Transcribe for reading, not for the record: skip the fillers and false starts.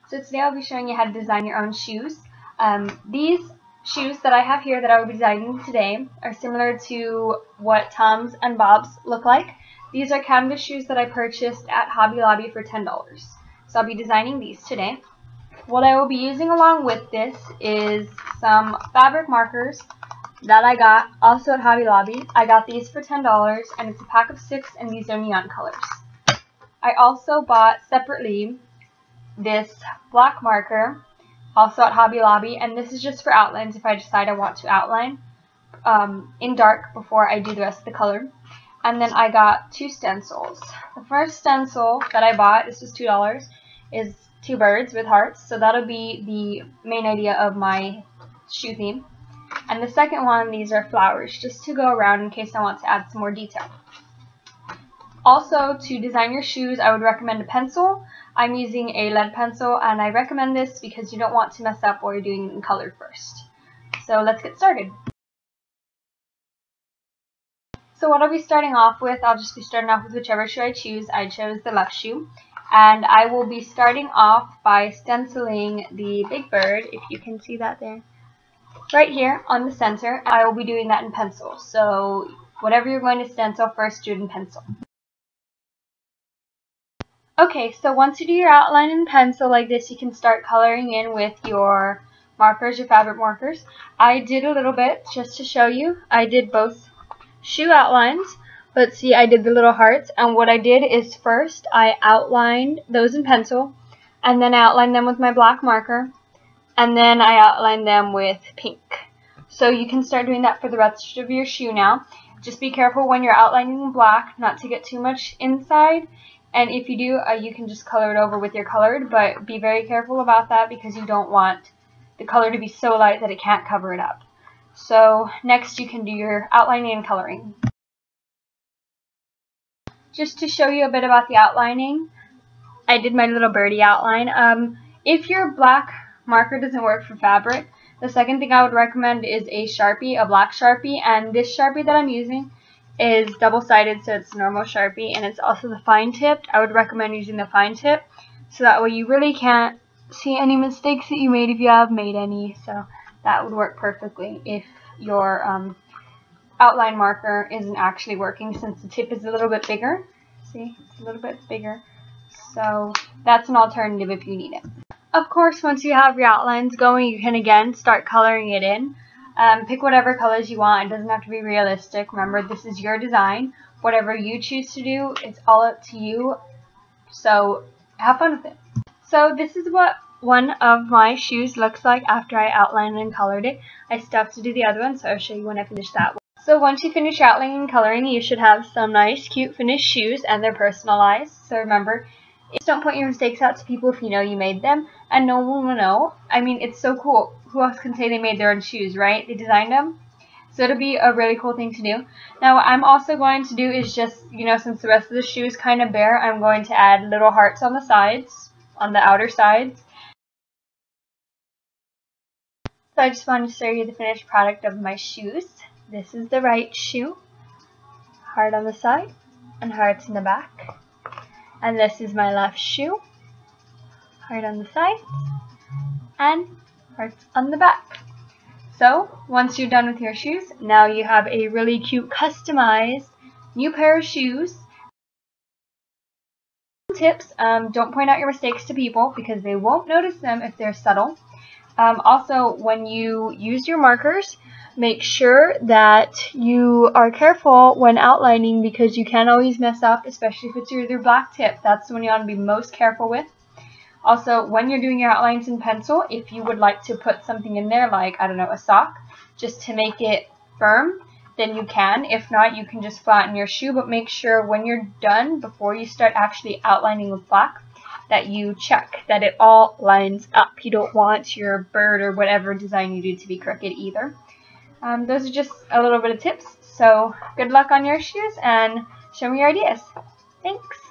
So today I'll be showing you how to design your own shoes. These shoes that I have here that I will be designing today are similar to what Tom's and Bob's look like. These are canvas shoes that I purchased at Hobby Lobby for $10. So I'll be designing these today. What I will be using along with this is some fabric markers that I got also at Hobby Lobby. I got these for $10 and it's a pack of 6 and these are neon colors. I also bought separately this black marker also at Hobby Lobby, and this is just for outlines if I decide I want to outline in dark before I do the rest of the color. And then I got 2 stencils. The first stencil that I bought, this was $2, is 2 birds with hearts, so that'll be the main idea of my shoe theme. And the second one, these are flowers, just to go around in case I want to add some more detail. Also, to design your shoes, I would recommend a pencil. I'm using a lead pencil, and I recommend this because you don't want to mess up while you're doing it in color first. So let's get started. So what I'll be starting off with, I'll just be starting off with whichever shoe I choose. I chose the left shoe. And I will be starting off by stenciling the big bird, if you can see that there, right here on the center. I will be doing that in pencil. So whatever you're going to stencil first, do it in pencil. Okay, so once you do your outline in pencil like this, you can start coloring in with your markers, your fabric markers. I did a little bit just to show you. I did both shoe outlines, but see, I did the little hearts, and what I did is first I outlined those in pencil, and then I outlined them with my black marker, and then I outlined them with pink. So you can start doing that for the rest of your shoe now. Just be careful when you're outlining in black not to get too much inside. And if you do, you can just color it over with your colored, but be very careful about that because you don't want the color to be so light that it can't cover it up. So next you can do your outlining and coloring. Just to show you a bit about the outlining, I did my little birdie outline. If your black marker doesn't work for fabric, the second thing I would recommend is a Sharpie, a black Sharpie, and this Sharpie that I'm using is double-sided, so it's normal Sharpie, and it's also the fine tipped. I would recommend using the fine tip, so that way you really can't see any mistakes that you made if you have made any. So that would work perfectly if your outline marker isn't actually working, since the tip is a little bit bigger. See, it's a little bit bigger. So that's an alternative if you need it. Of course, once you have your outlines going, you can again start coloring it in. Pick whatever colors you want. It doesn't have to be realistic. Remember, this is your design. Whatever you choose to do, it's all up to you. So have fun with it. So this is what one of my shoes looks like after I outlined and colored it. I still have to do the other one, so I'll show you when I finish that one. So once you finish your outlining and coloring, you should have some nice, cute, finished shoes, and they're personalized. So remember, just don't point your mistakes out to people if you know you made them, and no one will know. I mean, it's so cool. Who else can say they made their own shoes, right? They designed them. So it'll be a really cool thing to do. Now what I'm also going to do is just, since the rest of the shoe is kind of bare, I'm going to add little hearts on the sides, on the outer sides. So I just wanted to show you the finished product of my shoes. This is the right shoe. Heart on the side and hearts in the back. And this is my left shoe. Heart on the side and hearts on the back. So once you're done with your shoes, now you have a really cute customized new pair of shoes. Tips, don't point out your mistakes to people because they won't notice them if they're subtle. Also, when you use your markers, make sure that you are careful when outlining because you can always mess up, especially if it's your black tip. That's the one you want to be most careful with. Also, when you're doing your outlines in pencil, if you would like to put something in there like, I don't know, a sock, just to make it firm, then you can. If not, you can just flatten your shoe, but make sure when you're done, before you start actually outlining with black, that you check that it all lines up. You don't want your bird or whatever design you do to be crooked either. Those are just a little bit of tips. So good luck on your shoes and show me your ideas. Thanks.